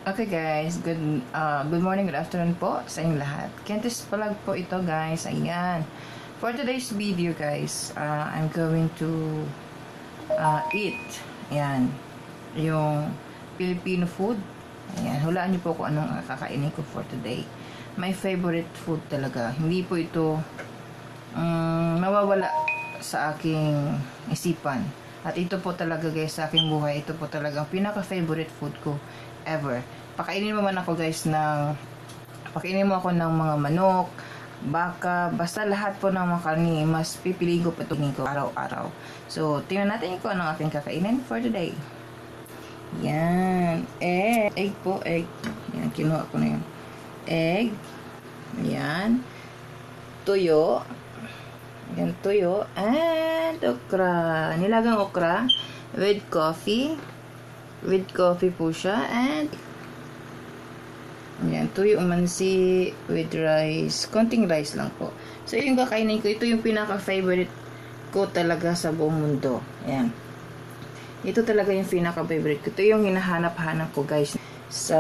Okay guys, good morning, good afternoon po sa inyong lahat. Kentis vlog po ito guys, ayan. For today's video guys, I'm going to eat, ayan, yung Filipino food. Ayan, hulaan niyo po kung anong kakainin ko for today. My favorite food talaga. Hindi po ito mawawala sa aking isipan. At ito po talaga guys, sa aking buhay, ito po talaga ang pinaka-favorite food ko ever. Pakainin mo man ako guys pakainin mo ako ng mga manok, baka, basta lahat po ng mga karni, mas pipiliin ko pa itong ko araw-araw. So, tingnan natin kung anong aking kakainin for today. Yan. Egg po, egg. Yan, kinuha ko na yun. Egg. Yan. Tuyo. Yan, tuyo. And okra. Nilagang okra with coffee. With coffee po siya. And yan, tuyo umansi with rice. Konting rice lang po. So, yung kakainin ko, ito yung pinaka-favorite ko talaga sa buong mundo. Yan. Ito talaga yung pinaka-favorite ko. Ito yung hinahanap-hanap ko guys sa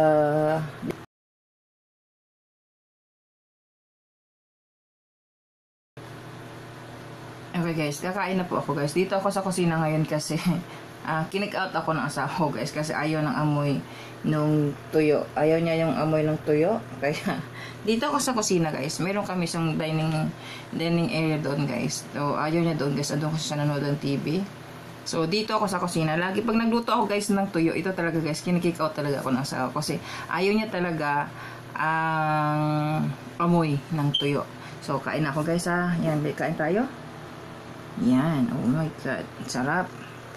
okay guys, kakain na po ako guys. Dito ako sa kusina ngayon kasi kinik-out ako ng asawa ko guys kasi ayaw ng amoy nung tuyo. Ayaw niya yung amoy ng tuyo. Kaya dito ako sa kusina guys. Meron kami isang dining area doon guys. So ayaw niya doon guys. Doon ko siya nanonood ng TV. So dito ako sa kusina. Lagi pag nagluto ako guys ng tuyo, ito talaga guys, kinik-out talaga ako ng asawa ko kasi ayaw niya talaga ang amoy ng tuyo. So kain ako guys ha. Yan, kain tayo. Yan, oh my god, sarap.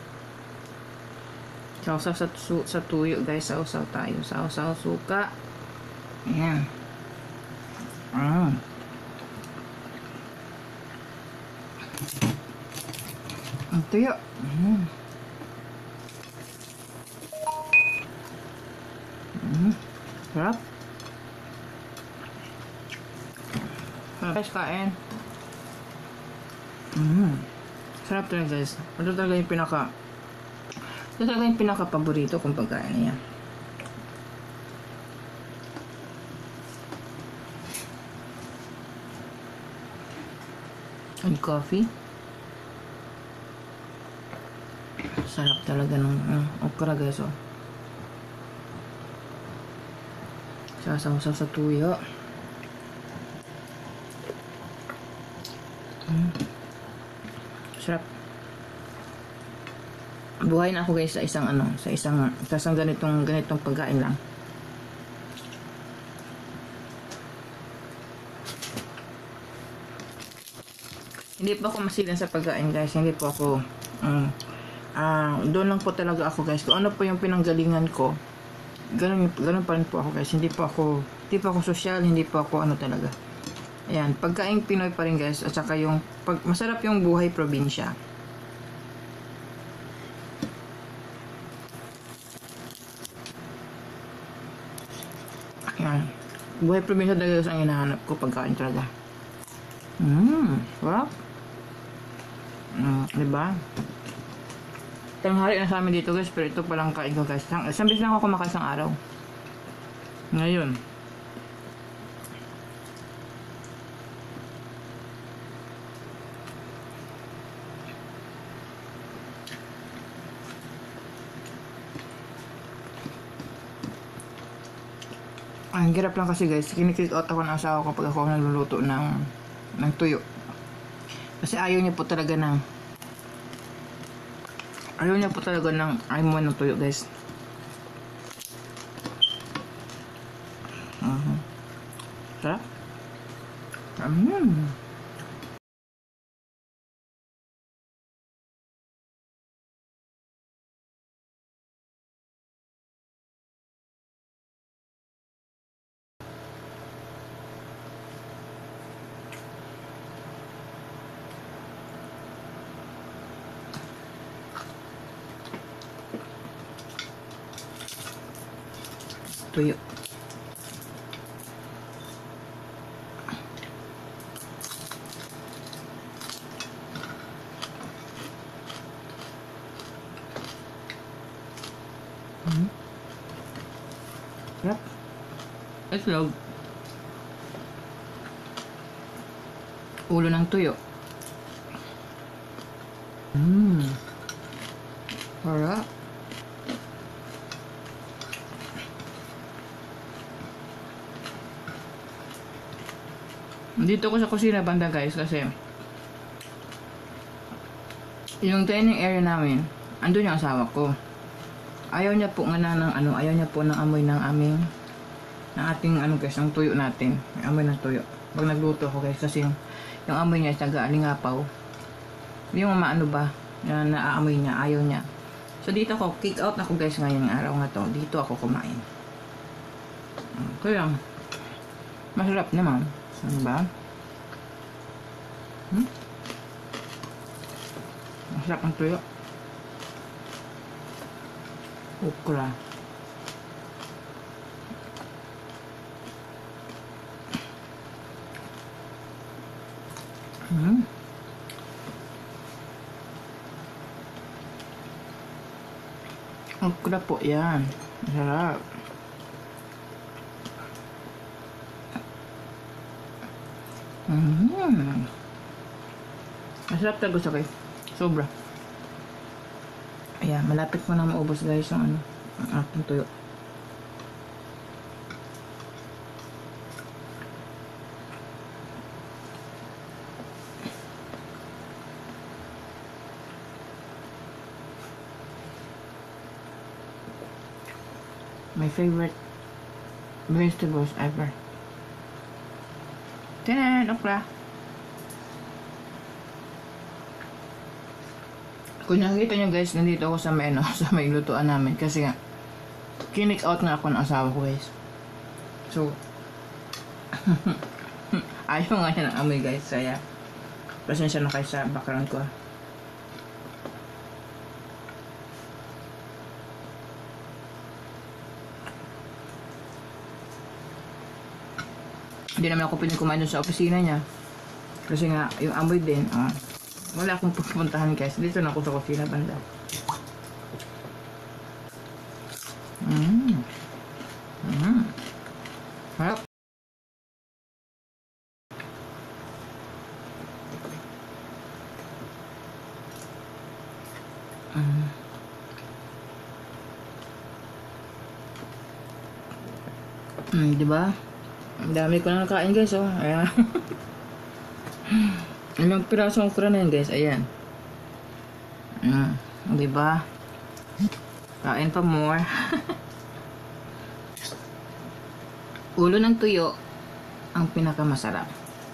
Sausaw sa tuyo guys, sausaw tayo, sausaw suka. Yan. Ang tuyo. Sarap. Guys, kain. Sarap talaga guys. Ito talaga yung pinaka-paborito kong pagkain niya. And coffee. Sarap talaga ng okra guys oh. Sasaw-saw sa tuyo. Sarap. Buhay na ako guys sa isang ganitong pagkain lang. Hindi po ako masilin sa pagkain guys. Hindi po ako doon lang po talaga ako guys. Kung ano po yung pinanggalingan ko, ganun pa rin po ako guys. Hindi po ako social, hindi po ako ano talaga. Ayan, pagkain Pinoy pa rin guys. At saka yung masarap yung buhay probinsya. Ayan, buhay probinsya talaga guys ang hinahanap ko pagkain talaga. Sarap. Diba? Tanghali na sa amin dito guys, pero ito palang kain ko guys. Isang beses lang ako kumakain isang araw. Ngayon. Ang hirap lang kasi guys, kiniklik out ako ng asawa ko pag ako nagluluto ng tuyo. Kasi ayaw niya po talaga ng ayaw ng tuyo guys. Sarap. Tuyo. Sarap. Itlog. Ulo ng tuyo. Sarap. Dito ko sa kusina banda guys kasi yung dining area namin, andun yung asawa ko. Ayaw niya po nga ng ayaw niya po ng amoy ng ating guys, ng tuyo natin. Yung amoy ng tuyo. Pag nagluto ko guys kasi yung amoy niya taga-alingapaw. Yung ba, yung naaamoy niya, ayaw niya. So dito ako, kick out ako guys ngayong araw nga to. Dito ako kumain. Kaya masarap naman. Ano ba? Masarap ang tuyo. Okra. Okra po yan. Masarap. Masarap talaga sa kayo. Sobra. Ayan, malapit mo na maubos guys ang ang ating tuyo. My favorite vegetables ever. Tinan, okra. Kung nakikita nyo guys, nandito ako sa may, sa may lutuan namin. Kasi nga, kinik out nga ako ng asawa ko guys. So, ayaw nga niya ng amoy guys. Kaya, pasensya na kayo sa background ko. Hindi naman ako pwedeng kumain sa opisina niya. Kasi nga, yung amoy din, wala akong pupuntahan guys. Dito na ako sa kusina banda. Harap. Diba? Ang dami ko na nakain guys, oh. Ayan. Ilang pirasong okra na yan guys, ayan. Diba? Kain pa more. Ulo ng tuyo ang pinakamasarap.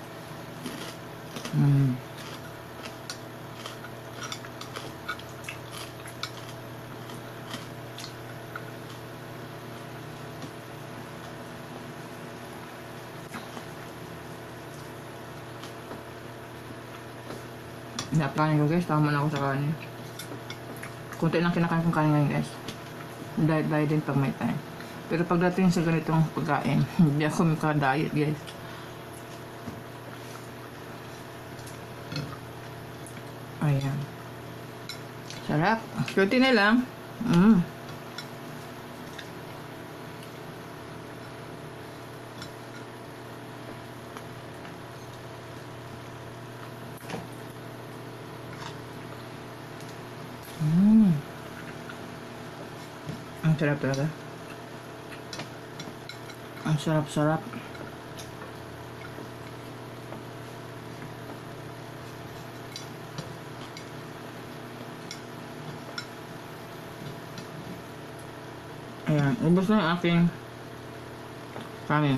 Napakain ko guys, tama na ako sa kanin. Kunti lang kinakain kong kanin ngayon guys. Diet din pag may time. Pero pagdating sa ganitong pagkain, hindi ako maka-diet guys. Ayan. Sarap. Kunti na lang. Ang sarap talaga. Ang sarap-sarap. Ayan, ubos na yung aking kanin.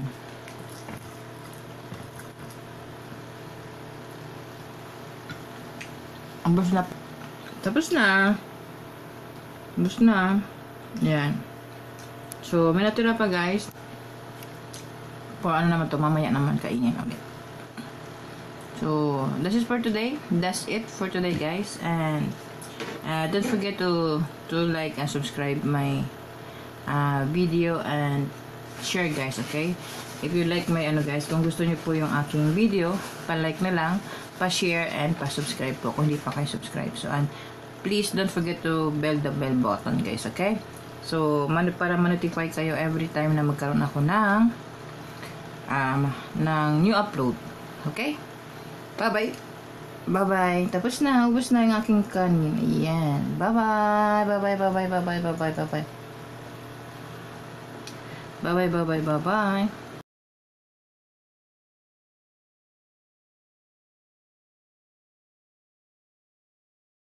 Ubos na. Tapos na. Ubos na. Yan. So, may natira pa guys. Kung ano naman to, mamaya naman kainin ulit. So, this is for today. That's it for today guys. And don't forget to like and subscribe my video and share guys, okay? If you like my guys, kung gusto niyo po yung aking video, pa-like na lang, pa-share and pa-subscribe po kung hindi pa kayo subscribe. So, and please don't forget to bell the bell button guys, okay? So, para ma-notify kayo every time na magkaroon ako ng new upload. Okay? Bye-bye. Bye-bye. Tapos na. Ubus na yung aking kanin. Ayan. Bye-bye. Bye-bye. Bye-bye. Bye-bye. Bye-bye. Bye-bye. Bye-bye. Bye-bye. Bye-bye.